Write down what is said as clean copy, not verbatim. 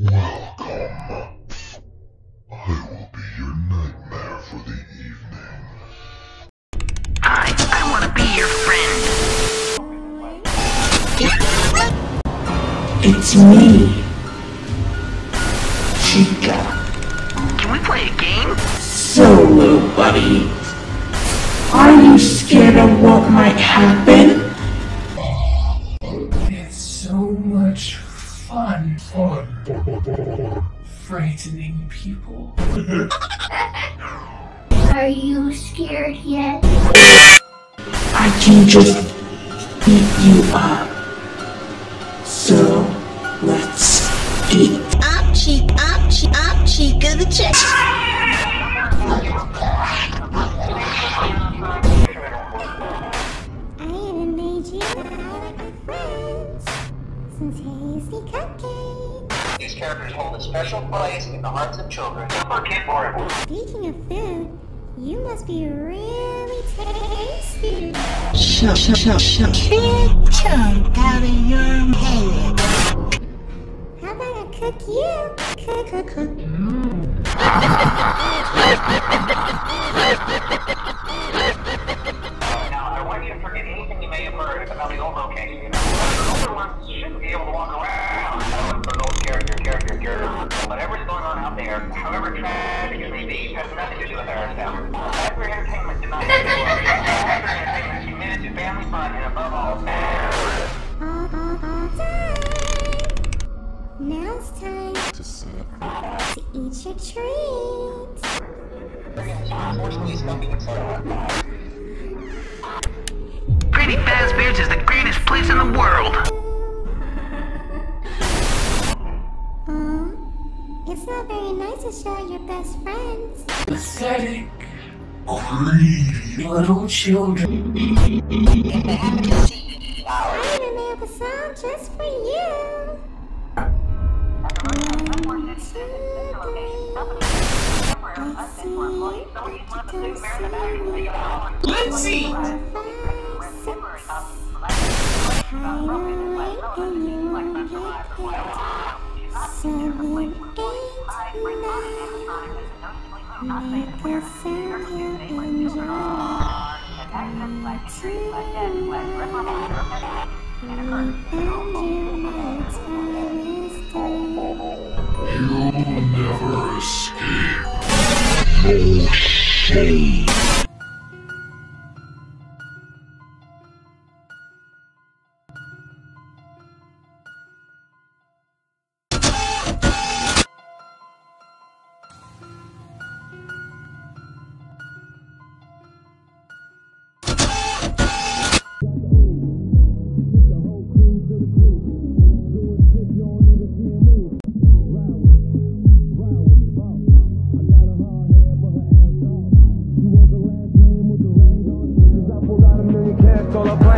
Welcome. I will be your nightmare for the evening. I want to be your friend. It's me, Chica. Can we play a game? Solo, buddy. Are you scared of what might happen? It's so much fun. Frightening people. Are you scared yet? I can just beat you up. So, let's eat. I'm Chica the chick. I even made you like my friends. Some tasty cupcakes. These characters hold a special place in the hearts of children. Speaking of food, you must be really tasty. Shut. Big chunk out of your head. How about I cook you? Cook. Now, I want you to forget anything you may have heard about the old location. The older ones shouldn't be able to walk around. For those characters. Whatever's going on out there, however tragic it may be, has nothing to do with our stuff. After entertainment tonight, after entertainment is committed to family fun and above all, Now it's time to eat your treats. forcefully stuffing inside. Freddy Fazbear's is the greatest place in the world. It's not very nice to show your best friends. Pathetic, greedy little children. I even made up a song just for you. 1, 2, 3. I see you. Let's see. 5, 6. Hide away and you won't get caught. 7, 8, 9. Make a sound you enjoy. 1, 2, 3. And you know time is done. You'll never escape. No shame. Call up